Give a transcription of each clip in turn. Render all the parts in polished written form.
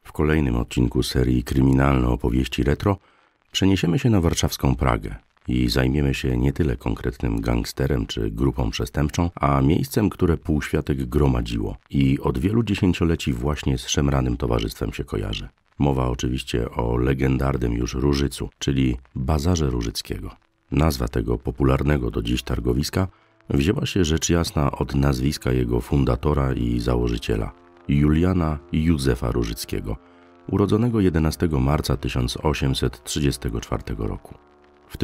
W kolejnym odcinku serii Kryminalne opowieści retro przeniesiemy się na warszawską Pragę i zajmiemy się nie tyle konkretnym gangsterem czy grupą przestępczą, a miejscem, które półświatek gromadziło i od wielu dziesięcioleci właśnie z szemranym towarzystwem się kojarzy. Mowa oczywiście o legendarnym już Różycu, czyli Bazarze Różyckiego. Nazwa tego popularnego do dziś targowiska wzięła się rzecz jasna od nazwiska jego fundatora i założyciela, Juliana Józefa Różyckiego, urodzonego 11 marca 1834 roku. W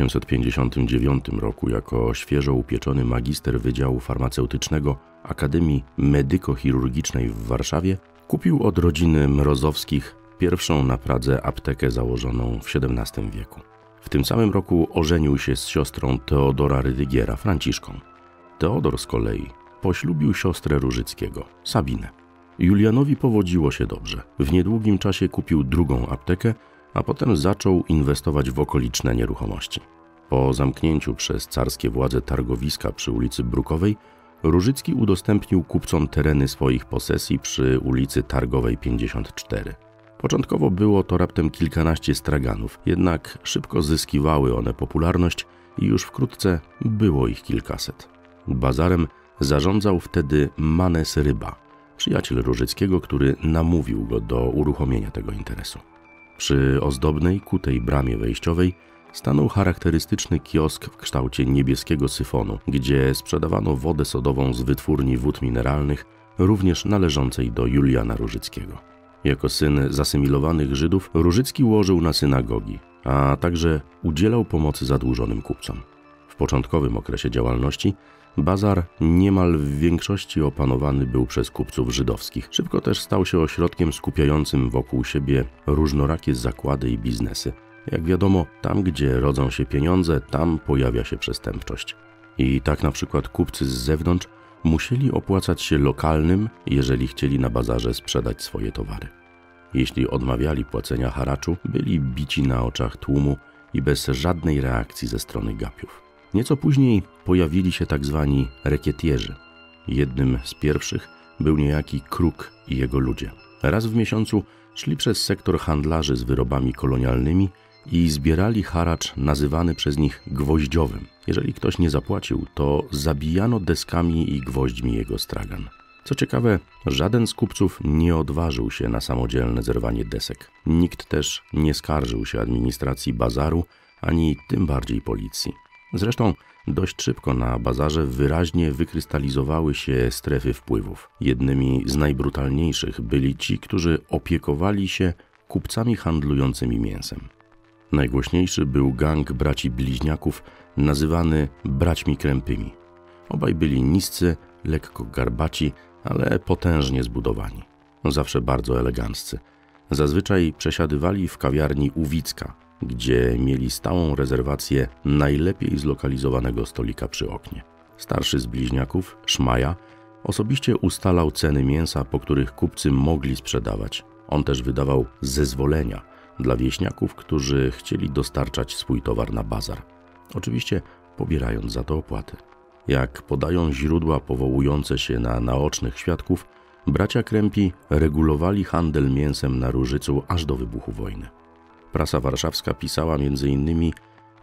1859 roku jako świeżo upieczony magister Wydziału Farmaceutycznego Akademii Medyko-Chirurgicznej w Warszawie kupił od rodziny Mrozowskich pierwszą na Pradze aptekę założoną w XVII wieku. W tym samym roku ożenił się z siostrą Teodora Rydygiera, Franciszką. Teodor z kolei poślubił siostrę Różyckiego, Sabinę. Julianowi powodziło się dobrze. W niedługim czasie kupił drugą aptekę, a potem zaczął inwestować w okoliczne nieruchomości. Po zamknięciu przez carskie władze targowiska przy ulicy Brukowej, Różycki udostępnił kupcom tereny swoich posesji przy ulicy Targowej 54. Początkowo było to raptem kilkanaście straganów, jednak szybko zyskiwały one popularność i już wkrótce było ich kilkaset. Bazarem zarządzał wtedy Manes Ryba, przyjaciel Różyckiego, który namówił go do uruchomienia tego interesu. Przy ozdobnej, kutej bramie wejściowej stanął charakterystyczny kiosk w kształcie niebieskiego syfonu, gdzie sprzedawano wodę sodową z wytwórni wód mineralnych, również należącej do Juliana Różyckiego. Jako syn zasymilowanych Żydów Różycki łożył na synagogi, a także udzielał pomocy zadłużonym kupcom. W początkowym okresie działalności bazar niemal w większości opanowany był przez kupców żydowskich. Szybko też stał się ośrodkiem skupiającym wokół siebie różnorakie zakłady i biznesy. Jak wiadomo, tam gdzie rodzą się pieniądze, tam pojawia się przestępczość. I tak na przykład kupcy z zewnątrz musieli opłacać się lokalnym, jeżeli chcieli na bazarze sprzedać swoje towary. Jeśli odmawiali płacenia haraczu, byli bici na oczach tłumu i bez żadnej reakcji ze strony gapiów. Nieco później pojawili się tak zwani rekietierzy. Jednym z pierwszych był niejaki Kruk i jego ludzie. Raz w miesiącu szli przez sektor handlarzy z wyrobami kolonialnymi i zbierali haracz nazywany przez nich gwoździowym. Jeżeli ktoś nie zapłacił, to zabijano deskami i gwoźdźmi jego stragan. Co ciekawe, żaden z kupców nie odważył się na samodzielne zerwanie desek. Nikt też nie skarżył się administracji bazaru, ani tym bardziej policji. Zresztą dość szybko na bazarze wyraźnie wykrystalizowały się strefy wpływów. Jednymi z najbrutalniejszych byli ci, którzy opiekowali się kupcami handlującymi mięsem. Najgłośniejszy był gang braci bliźniaków nazywany braćmi krępymi. Obaj byli niscy, lekko garbaci, ale potężnie zbudowani. Zawsze bardzo eleganccy. Zazwyczaj przesiadywali w kawiarni u Wicka, gdzie mieli stałą rezerwację najlepiej zlokalizowanego stolika przy oknie. Starszy z bliźniaków, Szmaja, osobiście ustalał ceny mięsa, po których kupcy mogli sprzedawać. On też wydawał zezwolenia dla wieśniaków, którzy chcieli dostarczać swój towar na bazar. Oczywiście pobierając za to opłaty. Jak podają źródła powołujące się na naocznych świadków, bracia Krępi regulowali handel mięsem na Różycu aż do wybuchu wojny. Prasa warszawska pisała m.in.,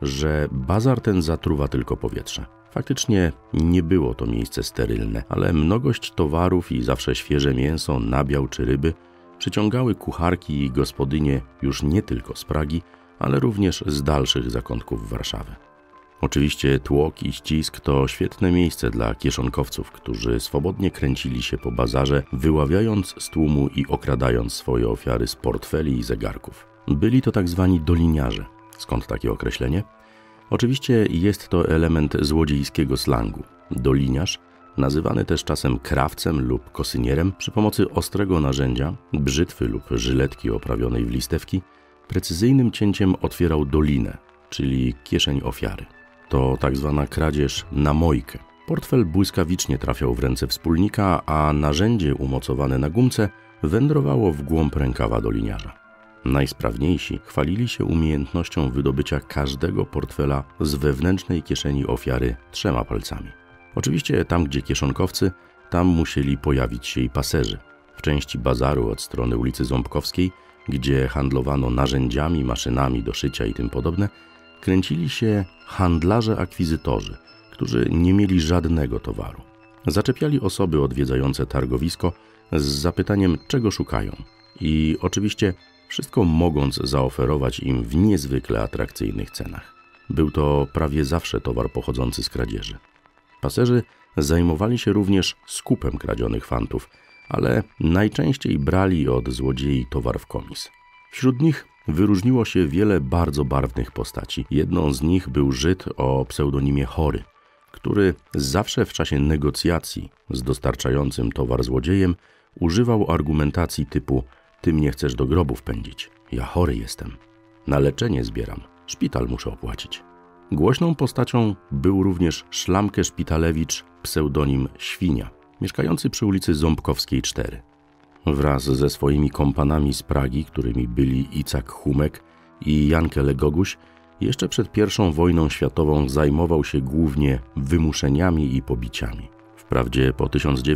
że bazar ten zatruwa tylko powietrze. Faktycznie nie było to miejsce sterylne, ale mnogość towarów i zawsze świeże mięso, nabiał czy ryby przyciągały kucharki i gospodynie już nie tylko z Pragi, ale również z dalszych zakątków Warszawy. Oczywiście tłok i ścisk to świetne miejsce dla kieszonkowców, którzy swobodnie kręcili się po bazarze, wyławiając z tłumu i okradając swoje ofiary z portfeli i zegarków. Byli to tak zwani doliniarze. Skąd takie określenie? Oczywiście jest to element złodziejskiego slangu. Doliniarz, nazywany też czasem krawcem lub kosynierem, przy pomocy ostrego narzędzia, brzytwy lub żyletki oprawionej w listewki, precyzyjnym cięciem otwierał dolinę, czyli kieszeń ofiary. To tak zwana kradzież na mojkę. Portfel błyskawicznie trafiał w ręce wspólnika, a narzędzie umocowane na gumce wędrowało w głąb rękawa doliniarza. Najsprawniejsi chwalili się umiejętnością wydobycia każdego portfela z wewnętrznej kieszeni ofiary 3 palcami. Oczywiście tam, gdzie kieszonkowcy, tam musieli pojawić się i paserzy. W części bazaru od strony ulicy Ząbkowskiej, gdzie handlowano narzędziami, maszynami do szycia i tym podobne, kręcili się handlarze-akwizytorzy, którzy nie mieli żadnego towaru. Zaczepiali osoby odwiedzające targowisko z zapytaniem, czego szukają i oczywiście wszystko mogąc zaoferować im w niezwykle atrakcyjnych cenach. Był to prawie zawsze towar pochodzący z kradzieży. Paserzy zajmowali się również skupem kradzionych fantów, ale najczęściej brali od złodziei towar w komis. Wśród nich wyróżniło się wiele bardzo barwnych postaci. Jedną z nich był Żyd o pseudonimie Chory, który zawsze w czasie negocjacji z dostarczającym towar złodziejem używał argumentacji typu: ty mnie chcesz do grobu wpędzić, ja chory jestem, na leczenie zbieram, szpital muszę opłacić. Głośną postacią był również Szlamke Szpitalewicz, pseudonim Świnia, mieszkający przy ulicy Ząbkowskiej 4. Wraz ze swoimi kompanami z Pragi, którymi byli Icak Humek i Jankel Goguś, jeszcze przed I wojną światową zajmował się głównie wymuszeniami i pobiciami. Wprawdzie po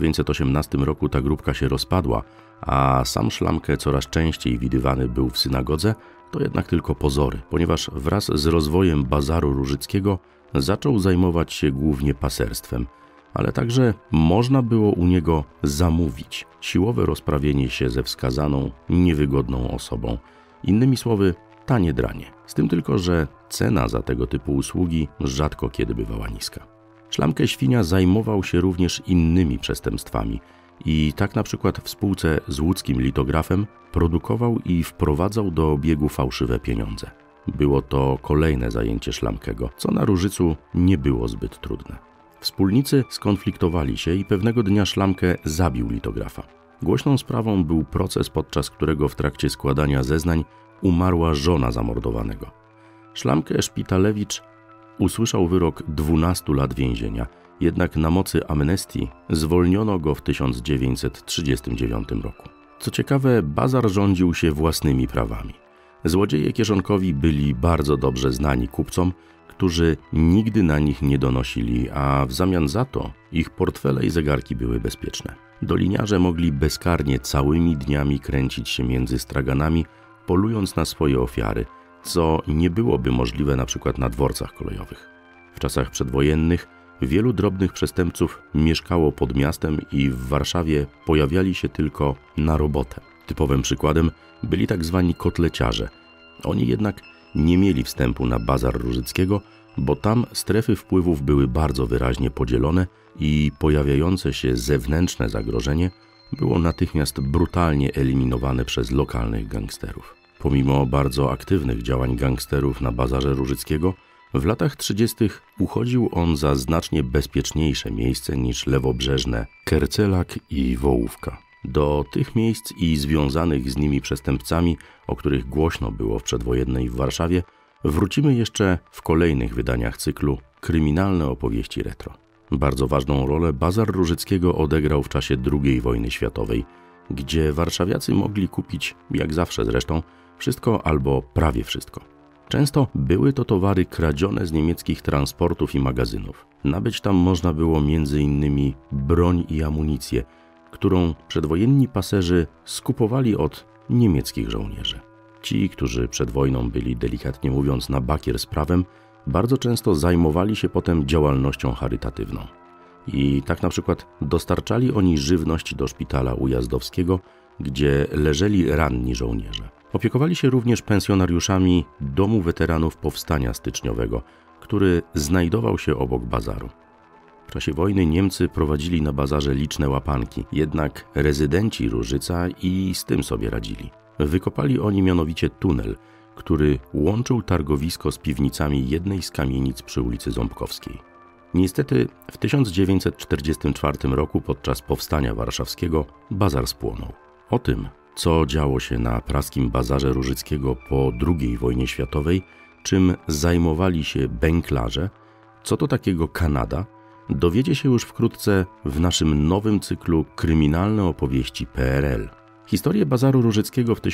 1918 roku ta grupka się rozpadła, a sam Szlamkę coraz częściej widywany był w synagodze, to jednak tylko pozory, ponieważ wraz z rozwojem bazaru różyckiego zaczął zajmować się głównie paserstwem, ale także można było u niego zamówić siłowe rozprawienie się ze wskazaną, niewygodną osobą. Innymi słowy, tanie dranie. Z tym tylko, że cena za tego typu usługi rzadko kiedy bywała niska. Szlamkę Świnia zajmował się również innymi przestępstwami i tak na przykład w spółce z łódzkim litografem produkował i wprowadzał do obiegu fałszywe pieniądze. Było to kolejne zajęcie Szlamkego, co na Różycu nie było zbyt trudne. Wspólnicy skonfliktowali się i pewnego dnia Szlamkę zabił litografa. Głośną sprawą był proces, podczas którego w trakcie składania zeznań umarła żona zamordowanego. Szlamkę Szpitalewicz usłyszał wyrok 12 lat więzienia, jednak na mocy amnestii zwolniono go w 1939 roku. Co ciekawe, bazar rządził się własnymi prawami. Złodzieje kieszonkowi byli bardzo dobrze znani kupcom, którzy nigdy na nich nie donosili, a w zamian za to ich portfele i zegarki były bezpieczne. Doliniarze mogli bezkarnie całymi dniami kręcić się między straganami, polując na swoje ofiary, co nie byłoby możliwe na przykład na dworcach kolejowych. W czasach przedwojennych wielu drobnych przestępców mieszkało pod miastem i w Warszawie pojawiali się tylko na robotę. Typowym przykładem byli tak zwani kotleciarze. Oni jednak nie mieli wstępu na bazar Różyckiego, bo tam strefy wpływów były bardzo wyraźnie podzielone i pojawiające się zewnętrzne zagrożenie było natychmiast brutalnie eliminowane przez lokalnych gangsterów. Pomimo bardzo aktywnych działań gangsterów na bazarze Różyckiego, w latach 30. uchodził on za znacznie bezpieczniejsze miejsce niż lewobrzeżne Kercelak i Wołówka. Do tych miejsc i związanych z nimi przestępcami, o których głośno było w przedwojennej w Warszawie, wrócimy jeszcze w kolejnych wydaniach cyklu Kryminalne opowieści retro. Bardzo ważną rolę bazar Różyckiego odegrał w czasie II wojny światowej, gdzie warszawiacy mogli kupić, jak zawsze zresztą, wszystko albo prawie wszystko. Często były to towary kradzione z niemieckich transportów i magazynów. Nabyć tam można było m.in. broń i amunicję, którą przedwojenni paserzy skupowali od niemieckich żołnierzy. Ci, którzy przed wojną byli, delikatnie mówiąc, na bakier z prawem, bardzo często zajmowali się potem działalnością charytatywną. I tak na przykład dostarczali oni żywność do szpitala ujazdowskiego, gdzie leżeli ranni żołnierze. Opiekowali się również pensjonariuszami Domu Weteranów Powstania Styczniowego, który znajdował się obok bazaru. W czasie wojny Niemcy prowadzili na bazarze liczne łapanki, jednak rezydenci Różyca i z tym sobie radzili. Wykopali oni mianowicie tunel, który łączył targowisko z piwnicami jednej z kamienic przy ulicy Ząbkowskiej. Niestety w 1944 roku podczas Powstania Warszawskiego bazar spłonął. O tym, co działo się na praskim bazarze Różyckiego po II wojnie światowej, czym zajmowali się bęklarze, co to takiego Kanada, dowiecie się już wkrótce w naszym nowym cyklu Kryminalne opowieści PRL. Historię bazaru Różyckiego w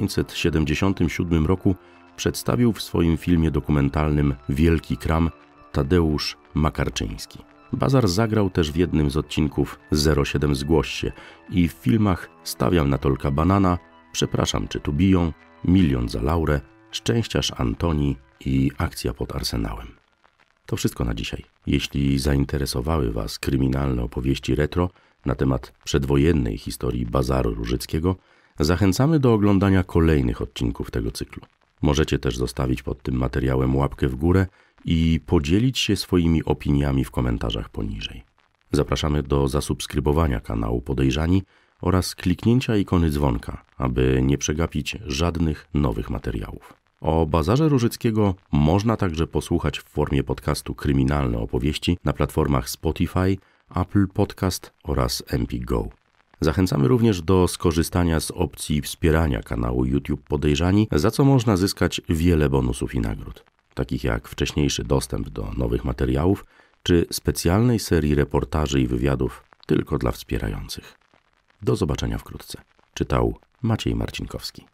1977 roku przedstawił w swoim filmie dokumentalnym Wielki Kram Tadeusz Makarczyński. Bazar zagrał też w jednym z odcinków 07 Zgłoś się i w filmach Stawiam na Tolka banana, Przepraszam, czy tu biją, Milion za Laurę, Szczęściarz Antoni i Akcja pod Arsenałem. To wszystko na dzisiaj. Jeśli zainteresowały Was kryminalne opowieści retro na temat przedwojennej historii Bazaru Różyckiego, zachęcamy do oglądania kolejnych odcinków tego cyklu. Możecie też zostawić pod tym materiałem łapkę w górę i podzielić się swoimi opiniami w komentarzach poniżej. Zapraszamy do zasubskrybowania kanału Podejrzani oraz kliknięcia ikony dzwonka, aby nie przegapić żadnych nowych materiałów. O Bazarze Różyckiego można także posłuchać w formie podcastu Kryminalne opowieści na platformach Spotify, Apple Podcast oraz MP Go. Zachęcamy również do skorzystania z opcji wspierania kanału YouTube Podejrzani, za co można zyskać wiele bonusów i nagród, takich jak wcześniejszy dostęp do nowych materiałów czy specjalnej serii reportaży i wywiadów tylko dla wspierających. Do zobaczenia wkrótce. Czytał Maciej Marcinkowski.